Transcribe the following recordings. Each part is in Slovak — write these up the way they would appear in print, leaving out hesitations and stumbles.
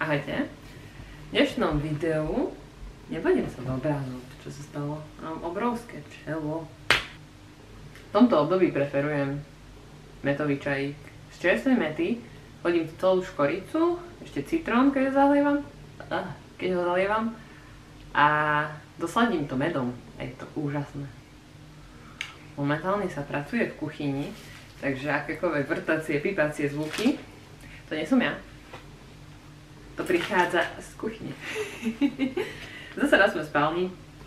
Ahojte. V dnešnom videu nebudem sa do obrazu, čo sa stalo. Mám obrovské čelo. V tomto období preferujem metový čajík z čerstvej mety. Hodím celú škoricu, ešte citrón, keď ho zalievam. A dosladím to medom. Je to úžasné. Momentálne sa pracuje v kuchyni, takže akékoľvek vrtacie, pípacie zvuky, to nie som ja. To prichádza z kuchyne. Zase raz sme v spálni.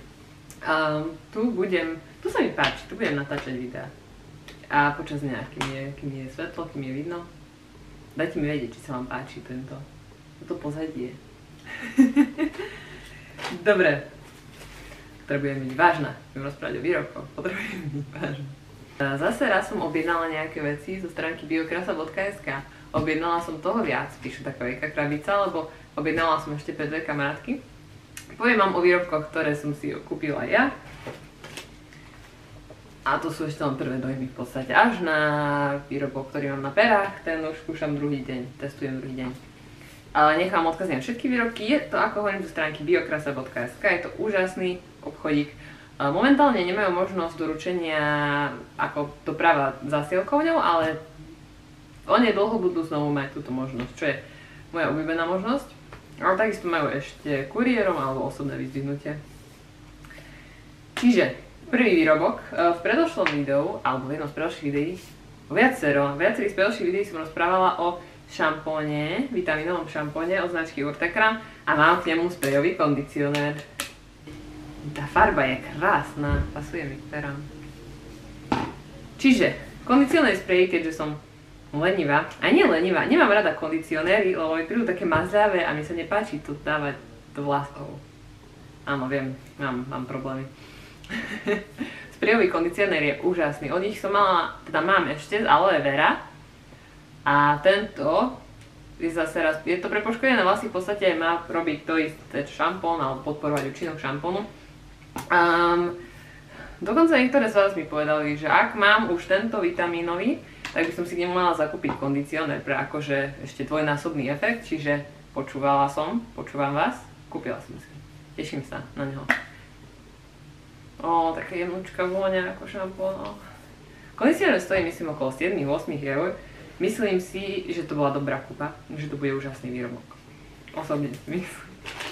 Tu sa mi páči, tu budem natáčať videá. A počas dňa, kým je svetlo, kým je vidno, dajte mi vedieť, či sa vám páči toto pozadie. Dobre. Potrebujem byť vážna. Budem rozprávať o výrobkoch. Potrebujem byť vážna. Zase raz som objednala nejaké veci zo stránky biokrasa.sk. Objednala som toho viac, píšu taká veľká krabica, lebo objednala som ešte pre dve kamarátky. Poviem vám o výrobkoch, ktoré som si kúpila ja. A to sú ešte len prvé dojmy v podstate. Až na výrobok, ktorý mám na perách, ten už skúšam druhý deň, testujem druhý deň. Ale nechám odkaz na všetky výrobky, je to, ako hovorím, zo stránky biokrasa.sk, je to úžasný obchodík. Momentálne nemajú možnosť doručenia ako doprava zásielkovňou, ale oni dlho budú znovu mať túto možnosť, čo je moja obľúbená možnosť. Ale takisto majú ešte kuriérom alebo osobné vyzdvihnutie. Čiže prvý výrobok v predošlom videu, alebo v jednom z predošlých videí, viacerých z predošlých videí som rozprávala o šampóne, vitamínovom šampóne od značky Urtekram a mám k nemu sprejový kondicionér. Tá farba je krásna, pasuje mi k perám. Čiže kondicionér sprej, keďže som lenivá, a nie lenivá, nemám rada kondicionéry, lebo mi prídu také mazľavé a mi sa nepáči to dávať do vlasov. Áno, viem, mám problémy. Sprejový kondicionér je úžasný, od nich som mala, teda mám ešte z aloe vera. A tento je zase raz, je to pre poškodené vlasy, v podstate má robiť to isté šampón alebo podporovať účinok šampónu. Dokonca niektoré z vás mi povedali, že ak mám už tento vitamínový, tak by som si k nemu mala zakúpiť kondicionér pre akože ešte dvojnásobný efekt, čiže počúvam vás, kúpila som si. Teším sa na neho. Také jemnúčka vôňa ako šampón. Kondicionér stojí myslím okolo 7-8 eur. Myslím si, že to bola dobrá kúpa, že to bude úžasný výrobok. Osobne si myslím.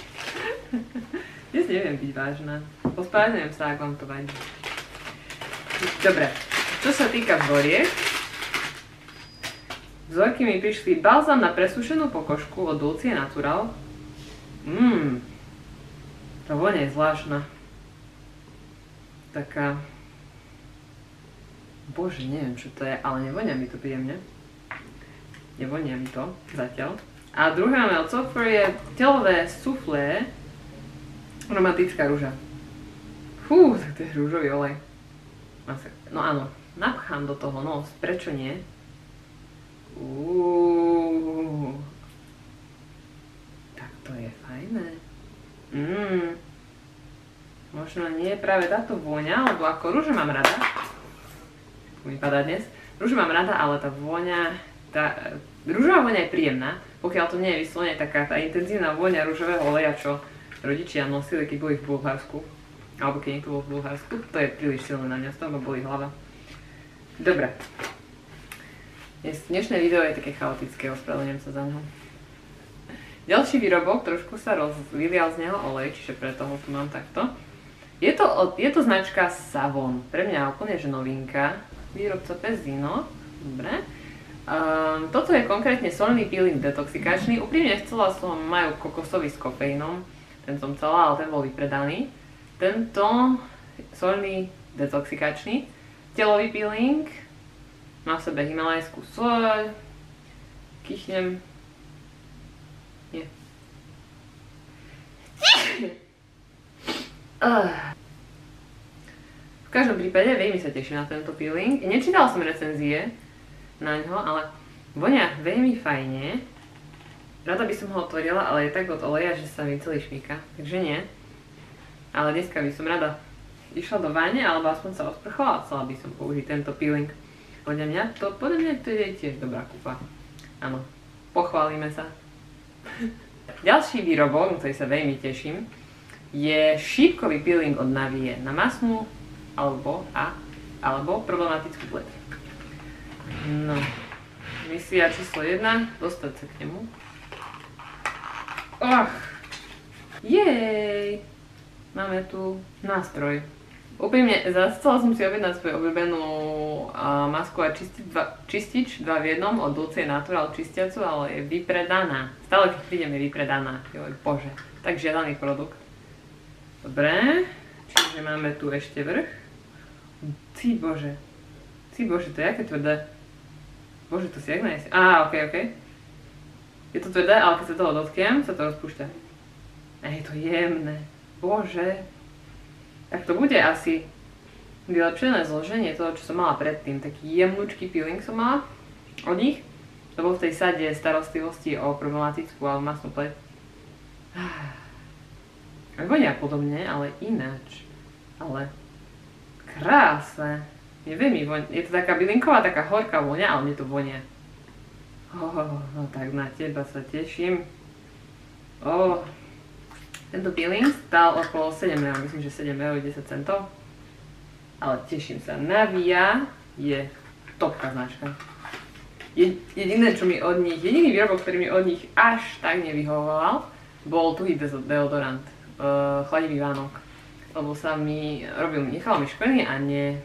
Dnes neviem byť vážna. Ospravedlňujem sa, ak vám to vadí. Dobre, čo sa týka vzoriek. Vzorky mi prišli balzam na presušenú pokožku od Dulcie Natural. Tá voňa je zvláštna. Taká... Bože, neviem čo to je, ale nevonia mi to príjemne. Nevonia mi to zatiaľ. A druhé máme od Software je telové suflé romantická ruža. Tak to je rúžový olej. No áno, napchám do toho nos, prečo nie? Tak to je fajné. Možno nie je práve táto vôňa, lebo ako rúže mám rada. Tu mi padá dnes. Rúže mám rada, ale tá vôňa... Rúžová vôňa je príjemná, pokiaľ to nie je vyslovene taká tá intenzívna vôňa rúžového oleja, čo rodičia nosili, keď boli v Bulharsku. Alebo keď niekto bol v Bulharsku, to je príliš silné na mňa, z toho ma bolí hlava. Dobre. Dnešné video je také chaotické, ospravedlňujem sa za ňo. Ďalší výrobok, trošku sa vylial z neho olej, čiže preto ho tu mám takto. Je to značka Savon, pre mňa úplne že novinka. Výrobca Pezino, dobre. Toto je konkrétne solný peeling detoxikačný. Úprimne chcela som, majú kokosový s kofeínom. Ten som chcela, ale ten bol vypredaný. Tento solný detoxikačný. Telový peeling. Má v sebe himalajskú soľ. Kýchnem. Nie. V každom prípade veľmi sa teším na tento peeling. Nečítala som recenzie na ňo, ale vonia veľmi fajne. Rada by som ho otvorila, ale je tak od oleja, že sa mi celý šmíka, takže nie. Ale dneska by som rada išla do váne, alebo aspoň sa osprchovala a chcela by som použiť tento peeling. Podľa mňa to je tiež dobrá kúpa. Áno, pochválime sa. Ďalší výrobok, na ktorý sa veľmi teším, je šípkový peeling od Navie na masnú alebo problematickú pleť. No, misia číslo 1, dostať sa k nemu. Jej! Máme tu nástroj. Úprimne, chcela som si objednať svoju obľúbenú masku a čistič 2 v 1 od Dulce Natural čistiacu, ale je vypredaná. Stále keď prídem je vypredaná. Joj, bože. Tak žiadaný produkt. Dobre. Čiže máme tu ešte vrch. Ty bože, to je aké tvrdé. Bože, to si jak najsi. Ok. Je to tvrdé, ale keď sa toho dotknem, sa to rozpúšťa. Je to jemné. Bože. Tak to bude asi vylepšené zloženie toho, čo som mala predtým. Taký jemnúčký peeling som mala od nich. To bol v tej sade starostlivosti o problematickú alebo masnú pleť. Vonia podobne, ale ináč. Ale krásne. Je veľmi vonia. Je to taká bylinková, taká horká vonia, ale mne to vonia. No tak na teba sa teším. Tento peeling stál okolo 7 €, myslím, že 7,10 €. Ale teším sa. Navia je topka značka. Jediný výrobok, ktorý mi od nich až tak nevyhovoval, bol tuhý deodorant. Chladivý Vánok. Lebo nechal mi škvrny a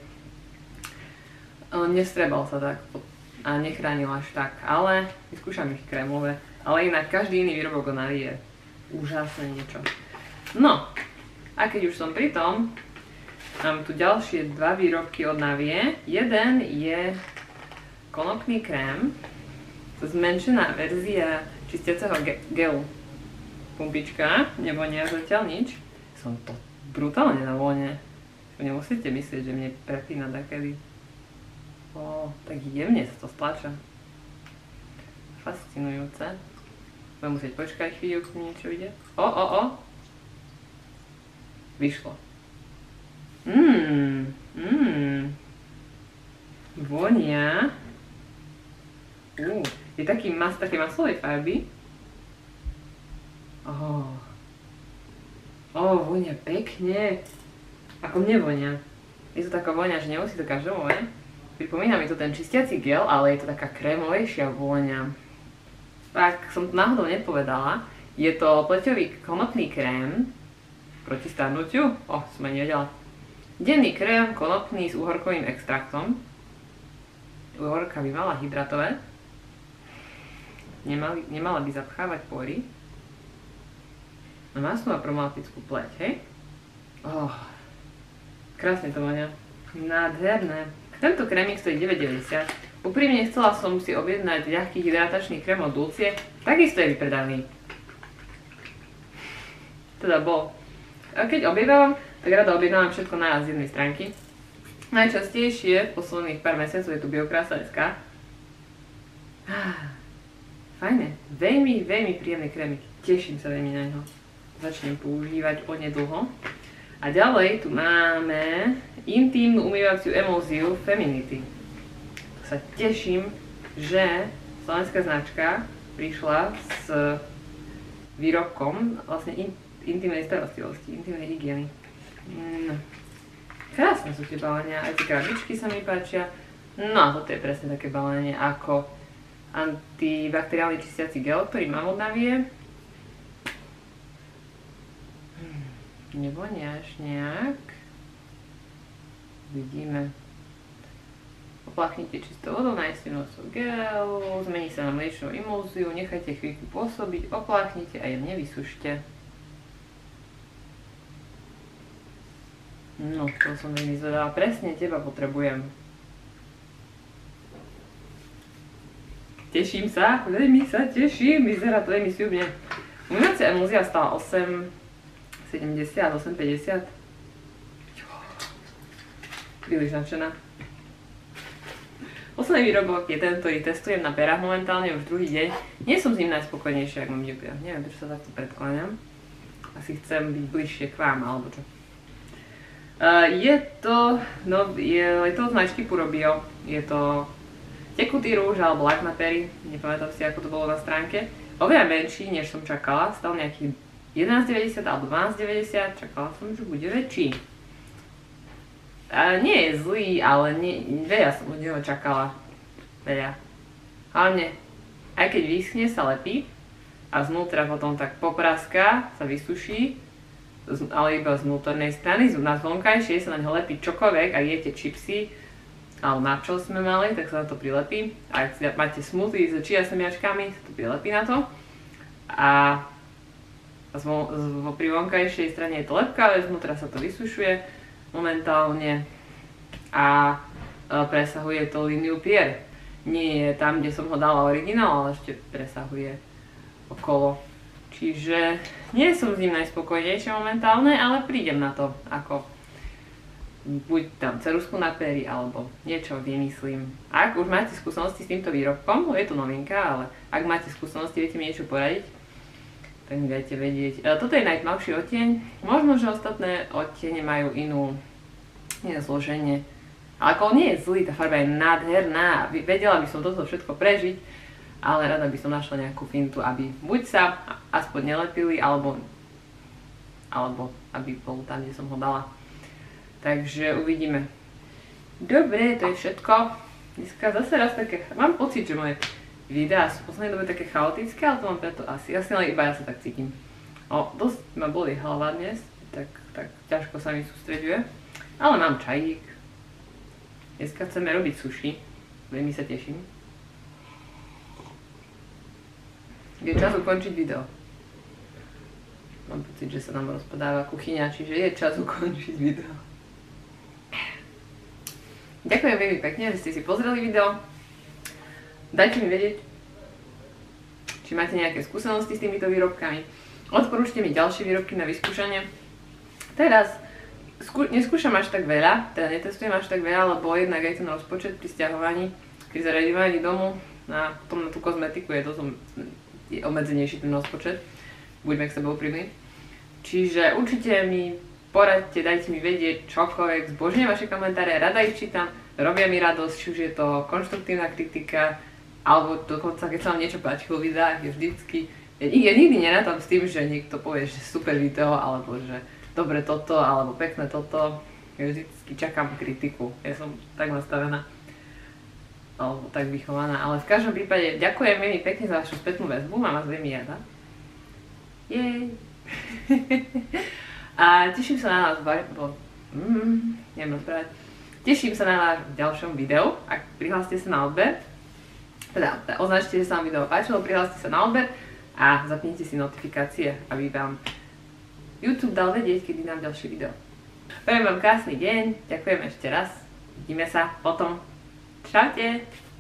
nestrebal sa tak a nechránil až tak. Ale vyskúšam ich krémové. Ale inak každý iný výrobok od Navie je úžasné niečo. No, a keď už som pri tom, mám tu ďalšie 2 výrobky od Navie. Jeden je konopný krém, zmenšená verzia čistiaceho gelu. Pumpička, nevonia zatiaľ nič. Som to brutálne na vône. Nemusíte myslieť, že mne prepína takedy. Tak jemne sa to stlača. Fascinujúce. Budem musieť počkať chvíľu, kým niečo ide. Vyšlo. Vonia. Je také maslovej farby. Vonia pekne. Ako mne vonia. Je to taká vonia, že nemusí to každému, ne? Pripomína mi to ten čistiaci gel, ale je to taká krémovejšia vonia. Tak som to náhodou nepovedala, je to pleťový konopný krém proti starnutiu. Som aj nevedela. Denný krém konopný s uhorkovým extraktom. Uhorka by mala hydratové. Nemala by zapchávať pory. Na masnú a problematickú pleť, hej? Krásne to vonia. Nádherné. Tento krémik stojí 9,90 €. Úprimne chcela som si objednať ľahký hydratačný krém od Dulcie, takisto je vypredaný. Teda bol. A keď objednávam, tak rada objednávam všetko naraz z jednej stránky. Najčastejšie v posledných pár mesiacov je tu Biokrása.sk. Fajné, veľmi príjemný krémik. Teším sa veľmi na neho. Začnem používať onedlho. A ďalej tu máme intímnu umývaciu emulziu Feminity. Sa teším, že slovenská značka prišla s výrobkom vlastne intimnej starostlivosti, intimnej hygieny. Krásne sú tie balenia, aj tie krabičky sa mi páčia. No a toto je presne také balenie ako antibakteriálny čistiaci gel, ktorý mám od Navie. Nevonia až nejak. Vidíme. Opláchnite čistou vodou, nájsť množstvo gelu, zmení sa na mliečnú emulziu, nechajte chvíľku pôsobiť, opláchnite a jemne vysušte. No, to som veľmi zvedala. Presne teba potrebujem. Teším sa, veľmi sa teším, vyzerá to veľmi sľubne. Umývacia emulzia stála 8,70, 8,50. Príliš nadšená. Posledný výrobok je ten, ktorý testujem na perách momentálne už druhý deň. Nie som s ním najspokojnejšia, ak mám miopia. Neviem, prečo sa takto predkláňam. Asi chcem byť bližšie k vám, alebo čo. Je to od značky Puro Bio. Je to tekutý rúž alebo lak na pery. Nepamätám si, ako to bolo na stránke. oveľa menší, než som čakala. Stal nejakých 11,90 alebo 12,90. Čakala som, že bude väčší. A nie je zlý, ale veľa som od neho čakala. Veľa. Hlavne, aj keď vyschne, sa lepí a znútra potom tak popraská, sa vysuší, ale iba z vnútornej strany, na vonkajšej sa na neho lepí čokoľvek, ak jete čipsy, alebo načo sme mali, tak sa na to prilepí. A ak máte smoothie s chia semiačkami, sa to prilepí na to. A pri vonkajšej strane je to lepkavé, znútra sa to vysušuje momentálne a presahuje to líniu Pierre. Nie je tam, kde som ho dala originál, ale ešte presahuje okolo. Čiže nie som s ním najspokojnejšia momentálne, ale prídem na to, ako buď tam ceruzku na pery, alebo niečo vymyslím. Ak už máte skúsenosti s týmto výrobkom, je to novinka, ale ak máte skúsenosti, viete mi niečo poradiť, tak mi dajte vedieť. Toto je najtmavší odtieň, možno, že ostatné odtiene majú iné zloženie. Ale ako nie je zlý, tá farba je nádherná, vedela by som toto všetko prežiť, ale rada by som našla nejakú fintu, aby buď sa aspoň nelepili, alebo aby bol tam, kde som ho dala. Takže uvidíme. Dobre, to je všetko. Dneska zase raz také, mám pocit, že moje videá sú v poslednej dobe také chaotické, ale to mám preto asi len iba ja sa tak cítim. Dosť ma boli hlava dnes, tak ťažko sa mi sústreďuje. Ale mám čajík. Dneska chceme robiť sushi. Veľmi sa teším. Je čas ukončiť video. Mám pocit, že sa nám rozpadáva kuchyňa, čiže je čas ukončiť video. Ďakujem veľmi pekne, že ste si pozreli video. Dajte mi vedieť, či máte nejaké skúsenosti s týmito výrobkami. Odporúčte mi ďalšie výrobky na vyskúšanie. Teraz neskúšam až tak veľa, teda netestujem až tak veľa, lebo jednak aj ten rozpočet pri sťahovaní, pri zariadovaní domu na tú kozmetiku je dosť obmedzenejší ten rozpočet. Buďme k sebe úprimní. Čiže určite mi poradte, dajte mi vedieť čokoľvek, zbožňujem vaše komentáre, rada ich čítam, robia mi radosť, či už je to konštruktívna kritika, alebo dokonca keď sa vám niečo páči vo videách, je vždycky, ja nikdy nerátam s tým, že niekto povie, že super video, alebo že dobre toto, alebo pekné toto, ja vždycky čakám kritiku, ja som tak nastavená, alebo tak vychovaná, ale v každom prípade ďakujem veľmi pekne za vašu spätnú väzbu, mám vás veľmi rada. Jej! A teším sa na vás Teším sa na vás v ďalšom videu, ak prihláste sa na odber. Teda označte, že sa vám video páčilo, prihláste sa na odber a zapnite si notifikácie, aby vám YouTube dal vedieť, kedy dám ďalšie video. Prajem vám krásny deň, ďakujem ešte raz, vidíme sa potom. Čaute!